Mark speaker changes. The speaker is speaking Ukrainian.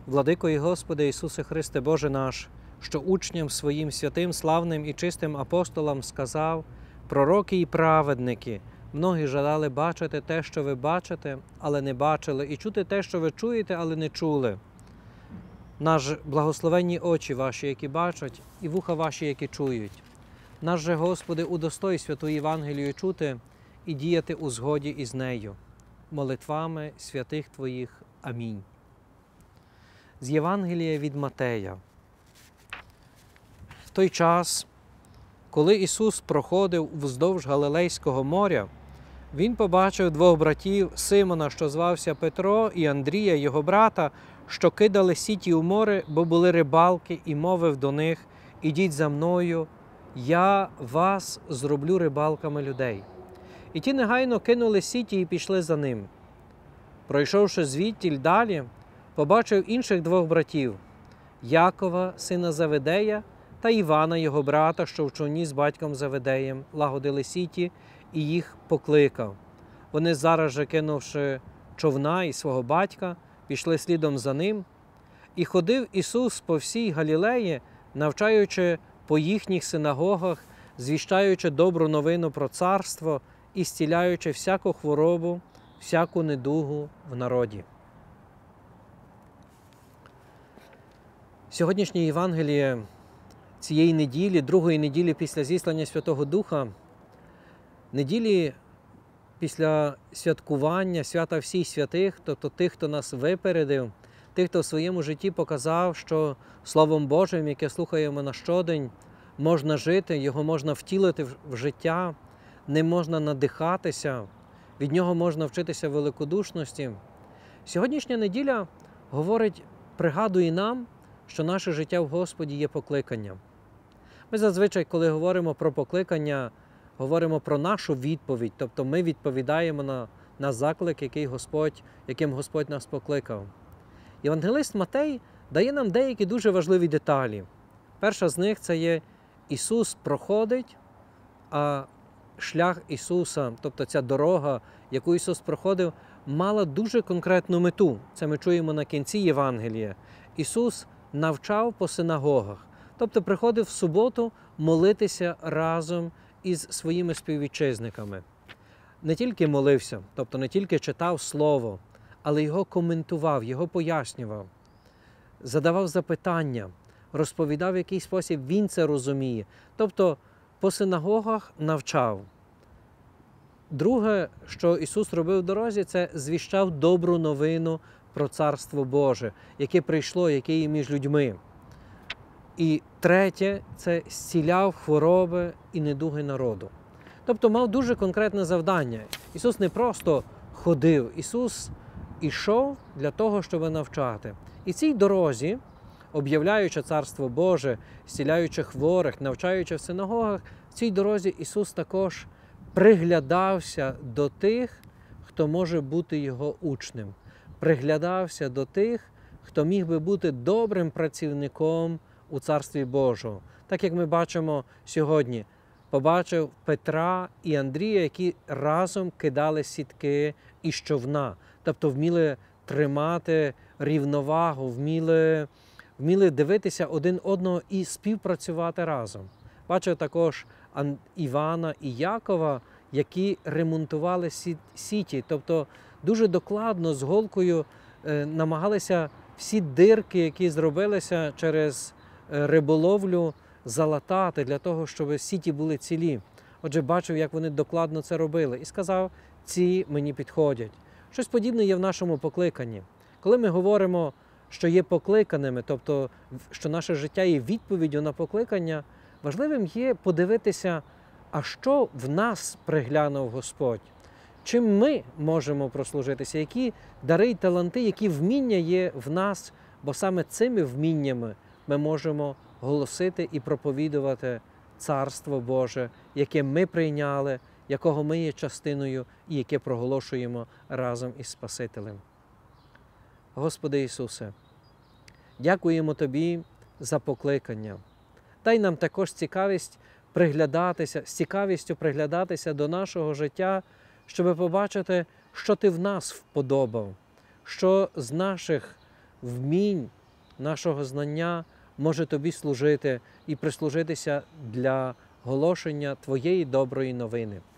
Speaker 1: Владико і Господи Ісусе Христе, Боже наш, що учням своїм святим, славним і чистим апостолам сказав: пророки і праведники, многі жадали бачити те, що ви бачите, але не бачили, і чути те, що ви чуєте, але не чули. Наш благословенні очі ваші, які бачать, і вуха ваші, які чують. Наш же, Господи, удостой святу Євангелію чути і діяти у згоді із нею. Молитвами святих Твоїх. Амінь. З Євангелія від Матея. В той час, коли Ісус проходив вздовж Галилейського моря, Він побачив двох братів Симона, що звався Петро, і Андрія, його брата, що кидали сіті у море, бо були рибалки, і мовив до них: «Ідіть за мною, я вас зроблю рибалками людей». І ті негайно кинули сіті і пішли за ним. Пройшовши звідтіль далі, побачив інших двох братів – Якова, сина Заведея, та Івана, його брата, що в човні з батьком Заведеєм лагодили сіті, і їх покликав. Вони зараз же, кинувши човна і свого батька, пішли слідом за ним. І ходив Ісус по всій Галілеї, навчаючи по їхніх синагогах, звіщаючи добру новину про царство і зціляючи всяку хворобу, всяку недугу в народі. Сьогоднішнє Євангеліє цієї неділі, другої неділі після зіслання Святого Духа, неділі після святкування свята всіх святих, тобто тих, хто нас випередив, тих, хто в своєму житті показав, що Словом Божим, яке слухаємо на щодень, можна жити, його можна втілити в життя, не можна надихатися, від нього можна вчитися великодушності. Сьогоднішня неділя говорить, пригадує нам, що наше життя в Господі є покликанням. Ми зазвичай, коли говоримо про покликання, говоримо про нашу відповідь, тобто ми відповідаємо на заклик, яким Господь нас покликав. Євангелист Матей дає нам деякі дуже важливі деталі. Перша з них – це є Ісус проходить, а шлях Ісуса, тобто ця дорога, яку Ісус проходив, мала дуже конкретну мету. Це ми чуємо на кінці Євангелія. Ісус навчав по синагогах, тобто приходив в суботу молитися разом із своїми співвітчизниками. Не тільки молився, тобто не тільки читав Слово, але його коментував, його пояснював, задавав запитання, розповідав, в який спосіб він це розуміє. Тобто по синагогах навчав. Друге, що Ісус робив в дорозі, це звіщав добру новину про Царство Боже, яке прийшло, яке є між людьми. І третє – це зціляв хвороби і недуги народу. Тобто мав дуже конкретне завдання. Ісус не просто ходив, Ісус ішов для того, щоб навчати. І в цій дорозі, об'являючи Царство Боже, зціляючи хворих, навчаючи в синагогах, в цій дорозі Ісус також приглядався до тих, хто може бути Його учнем. Приглядався до тих, хто міг би бути добрим працівником у Царстві Божому. Так як ми бачимо сьогодні, побачив Петра і Андрія, які разом кидали сітки із човна, тобто вміли тримати рівновагу, вміли дивитися один одного і співпрацювати разом. Бачив також Івана і Якова, які ремонтували сіті, тобто дуже докладно з голкою намагалися всі дирки, які зробилися через риболовлю, залатати для того, щоб сіті були цілі. Отже, бачив, як вони докладно це робили. І сказав, ці мені підходять. Щось подібне є в нашому покликанні. Коли ми говоримо, що є покликаними, тобто, що наше життя є відповіддю на покликання, важливим є подивитися, а що в нас приглянув Господь? Чим ми можемо прослужитися? Які дари й таланти, які вміння є в нас? Бо саме цими вміннями ми можемо голосити і проповідувати Царство Боже, яке ми прийняли, якого ми є частиною і яке проголошуємо разом із Спасителем. Господи Ісусе, дякуємо Тобі за покликання. Дай нам також цікавість приглядатися, з цікавістю приглядатися до нашого життя, щоб побачити, що Ти в нас вподобав, що з наших вмінь, нашого знання може тобі служити і прислужитися для оголошення Твоєї доброї новини.